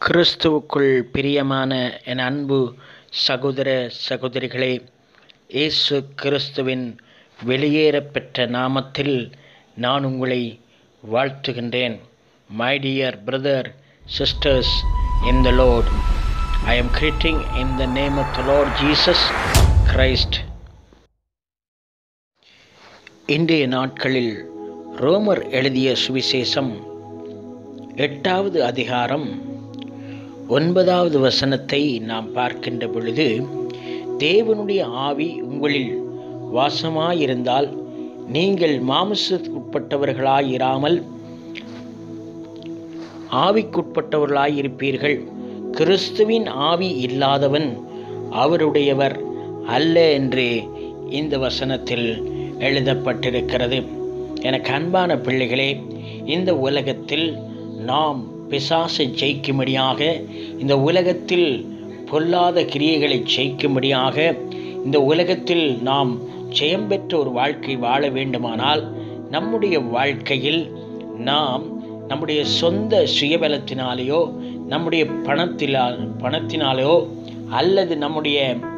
கிறிஸ்துவுக்குள் பிரியமான என் அன்பு சகோதர சகோதரிகளே, இயேசு கிறிஸ்துவின் வெளியேறப்பெற்ற நாமத்தில் நான் உங்களை வாழ்த்துகின்றேன். My dear brother, sisters in the Lord, I am greeting in the name of the Lord Jesus Christ. இன்றைய நாட்களில் ரோமர் எழுதிய சுவிசேஷம் 8வது அதிகாரம் 9வது வசனத்தை நாம் பார்க்கின்ற பொழுது, தேவனுடைய ஆவி உங்களில் வாசமாயிருந்தால் நீங்கள் மாம்சத்துக்குட்பட்டவர்களாயிராமல் ஆவிக்குட்பட்டவர்களாயிருப்பீர்கள். கிறிஸ்துவின் ஆவி இல்லாதவன் அவருடையவர் அல்ல என்று இந்த வசனத்தில் எழுதப்பட்டிருக்கிறது. எனக்கு அன்பான பிள்ளைகளே, இந்த உலகத்தில் நாம் பிசாசை ஜெயிக்கும்படியாக, இந்த உலகத்தில் பொல்லாத கிரியைகளை ஜெயிக்கும்படியாக, இந்த உலகத்தில் நாம் ஜெயம் பெற்ற ஒரு வாழ்க்கை வாழ வேண்டுமானால், நம்முடைய வாழ்க்கையில் நாம் நம்முடைய சொந்த சுயபலத்தினாலேயோ, நம்முடைய பணத்தினாலோ அல்லது நம்முடைய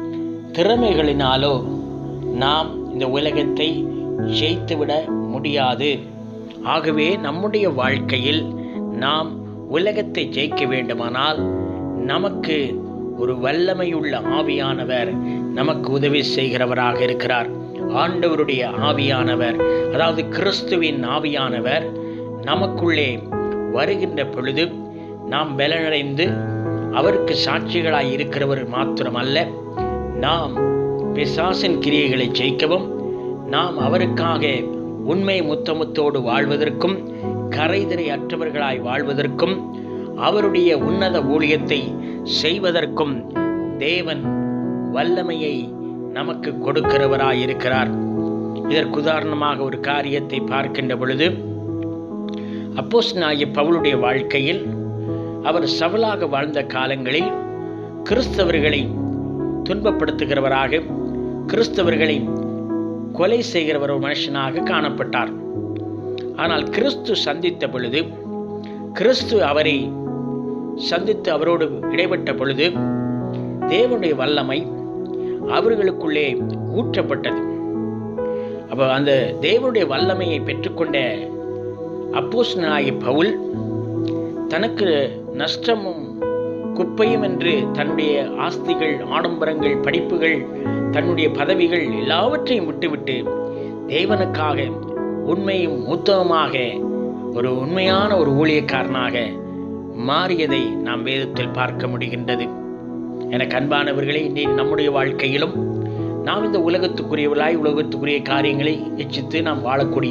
திறமைகளினாலோ நாம் இந்த உலகத்தை ஜெயித்துவிட முடியாது. ஆகவே நம்முடைய வாழ்க்கையில் நாம் உலகத்தை ஜெயிக்க வேண்டுமானால் நமக்கு ஒரு வல்லமையுள்ள ஆவியானவர் நமக்கு உதவி செய்கிறவராக இருக்கிறார். ஆண்டவருடைய ஆவியானவர், அதாவது கிறிஸ்துவின் ஆவியானவர் நமக்குள்ளே வருகின்ற பொழுது நாம் பலனடைந்து அவருக்கு சாட்சிகளாய் இருக்கிறவர் மாத்திரமல்ல, நாம் பிசாசின் கிரியைகளை ஜெயிக்கவும், நாம் அவருக்காக உண்மை முத்தமுத்தோடு வாழ்வதற்கும், கரைதிரை அற்றவர்களாய் வாழ்வதற்கும், அவருடைய உன்னத ஊழியத்தை செய்வதற்கும் தேவன் வல்லமையை நமக்கு கொடுக்கிறவராய் இருக்கிறார். இதற்கு உதாரணமாக ஒரு காரியத்தை பார்க்கின்ற பொழுது, அப்போஸ்தலனாகிய பவுலுடைய வாழ்க்கையில் அவர் சவுலாக வாழ்ந்த காலங்களில் கிறிஸ்தவர்களை துன்பப்படுத்துகிறவராக, கிறிஸ்தவர்களை கொலை செய்கிறவர் ஒரு மனுஷனாக காணப்பட்டார். ஆனால் கிறிஸ்து சந்தித்த பொழுது, கிறிஸ்து அவரை சந்தித்து அவரோடு இடைப்பட்ட பொழுது, தேவனுடைய வல்லமை அவர்களுக்குள்ளே ஊற்றப்பட்டது. அப்போ அந்த தேவனுடைய வல்லமையை பெற்றுக்கொண்ட அப்போஸ்தலனாகிய பவுல் தனக்கு நஷ்டமும் குப்பையும் என்று தன்னுடைய ஆஸ்திகள், ஆடம்பரங்கள், படிப்புகள், தன்னுடைய பதவிகள் எல்லாவற்றையும் விட்டுவிட்டு தேவனுக்காக உண்மையும் உத்தமமாக ஒரு உண்மையான ஒரு ஊழியக்காரனாக மாறியதை நாம் வேதத்தில் பார்க்க முடிகின்றது. எனக்கு அன்பானவர்களே, இன்றைய நம்முடைய வாழ்க்கையிலும் நாம் இந்த உலகத்துக்குரியவர்களாய் உலகத்துக்குரிய காரியங்களை இச்சித்து நாம்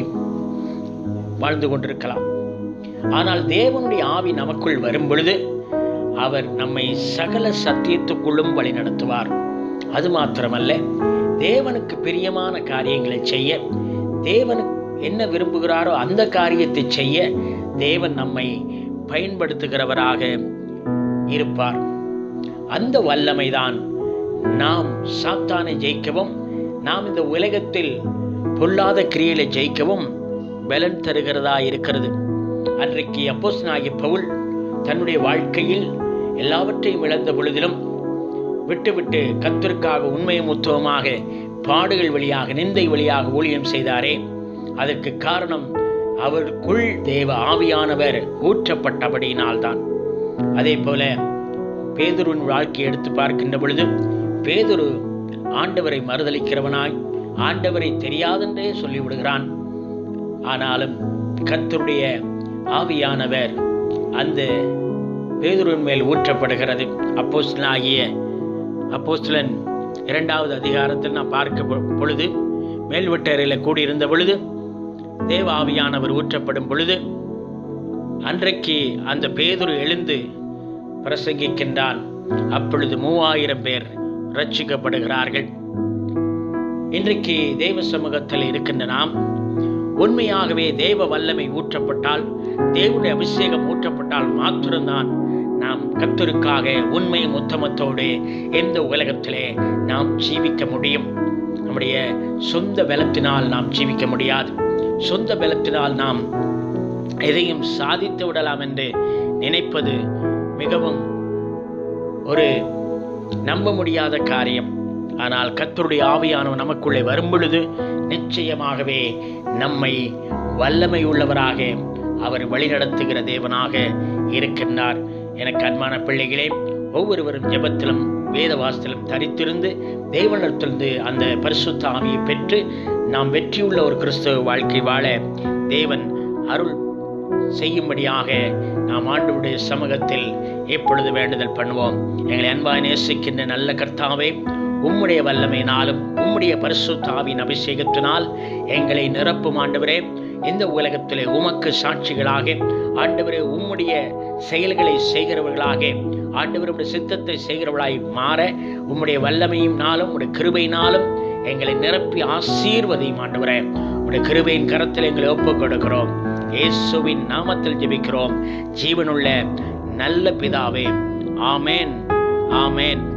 வாழ்ந்து கொண்டிருக்கலாம். ஆனால் தேவனுடைய ஆவி நமக்குள் வரும் பொழுது அவர் நம்மை சகல சத்தியத்துக்குள்ளும் வழி நடத்துவார். அது மாத்திரமல்ல, தேவனுக்கு பிரியமான காரியங்களை செய்ய, தேவனுக்கு என்ன விரும்புகிறாரோ அந்த காரியத்தை செய்ய தேவன் நம்மை பயன்படுத்துகிறவராக இருப்பார். அந்த வல்லமைதான் நாம் சாத்தானை ஜெயிக்கவும், நாம் இந்த உலகத்தில் பொல்லாத கிரியைகளை ஜெயிக்கவும் பலன் தருகிறதா இருக்கிறது. அன்றைக்கு அப்போஸ்தலனாகிய பவுல் தன்னுடைய வாழ்க்கையில் எல்லாவற்றையும் இழந்த பொழுதிலும் விட்டுவிட்டு கர்த்தருக்காக உண்மையும் உத்தமமாக பாடுகள் வழியாக, நிந்தை வழியாக ஊழியம் செய்தாரே, அதற்கு காரணம் அவருக்குள் தேவ ஆவியானவர் ஊற்றப்பட்டபடியினால்தான். அதே போல பேதுருவின் வாழ்க்கையை எடுத்து பார்க்கின்ற பொழுது, பேதுரு ஆண்டவரை மறுதலிக்கிறவனாய், ஆண்டவரை தெரியாதென்றே சொல்லிவிடுகிறான். ஆனாலும் கர்த்தருடைய ஆவியானவர் அந்த பேதுருவின் மேல் ஊற்றப்படுகிறது. அப்போஸ்தலன் 2வது அதிகாரத்தில் நாம் பார்க்க பொழுது, மேல்வீட்டறையில் கூடியிருந்த பொழுது தேவ ஆவியானவர் ஊற்றப்படும் பொழுது, அன்றைக்கு அந்த பேதுரு எழுந்து பிரசங்கிக்கின்றான். அப்பொழுது 3000 பேர் ரட்சிக்கப்படுகிறார்கள். இன்றைக்கு தேவ சமூகத்தில் இருக்கின்ற நாம் உண்மையாகவே தேவ வல்லமை ஊற்றப்பட்டால், தேவனுடைய அபிஷேகம் ஊற்றப்பட்டால் மாத்திரம்தான் நாம் கர்த்தருக்காக உண்மையும் உத்தமத்தோடு இந்த உலகத்திலே நாம் ஜீவிக்க முடியும். நம்முடைய சொந்த பலத்தினால் நாம் ஜீவிக்க முடியாது. சொந்த பலத்தினால் நாம் எதையும் சாதித்து விடலாம் என்று நினைப்பது மிகவும் ஒரு நம்ப முடியாத காரியம். ஆனால் கர்த்தருடைய ஆவியானவர் நமக்குள்ளே வரும் பொழுது நிச்சயமாகவே நம்மை வல்லமை உள்ளவராக அவர் வழிநடத்துகிற தேவனாக இருக்கின்றார். எனக்கு அன்பான பிள்ளைகளே, ஒவ்வொருவரும் ஜெபத்திலும் வேத வாசத்திலும் தரித்திருந்து தேவனிடத்திலிருந்து அந்த பரிசுத்த ஆவியை பெற்று நாம் வெற்றியுள்ள ஒரு கிறிஸ்தவ வாழ்க்கை வாழ தேவன் அருள் செய்யும்படியாக நாம் ஆண்டவருடைய சமூகத்தில் எப்பொழுது வேண்டுதல் பண்ணுவோம். எங்களை அன்பாய் நேசிக்கின்ற நல்ல கர்த்தாவே, உம்முடைய வல்லமையினாலும் உம்முடைய பரிசுத்த ஆவியின் அபிஷேகத்தினால் எங்களை நிரப்பும் ஆண்டவரே. இந்த உலகத்திலே உமக்கு சாட்சிகளாக ஆண்டவரே, உம்முடைய செயல்களை செய்கிறவர்களாக ஆண்டவருடைய சித்தத்தை செய்கிறவர்களாய் மாற உம்முடைய வல்லமையினாலும் உம்முடைய கிருபையினாலும் எங்களை நிரப்பி ஆசீர்வதியும் ஆண்டவரே. உம்முடைய கிருபையின் கரத்தில் எங்களை ஒப்புக் கொடுக்கிறோம். இயேசுவின் நாமத்தில் ஜெபிக்கிறோம் ஜீவனுள்ள நல்ல பிதாவே. ஆமேன், ஆமேன்.